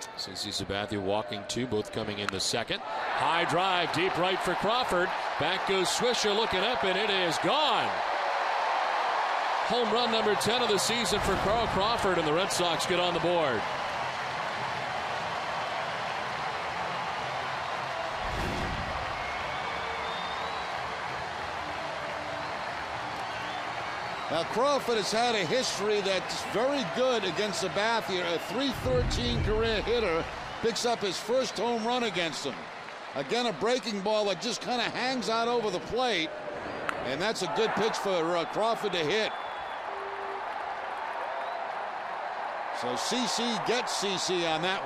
CC Sabathia walking two, both coming in the second. High drive, deep right for Crawford. Back goes Swisher looking up, and it is gone. Home run number 10 of the season for Carl Crawford, and the Red Sox get on the board. Now, Crawford has had a history that's very good against Sabathia. A .313 career hitter picks up his first home run against him. Again, a breaking ball that just kind of hangs out over the plate. And that's a good pitch for Crawford to hit. So CC gets CC on that one.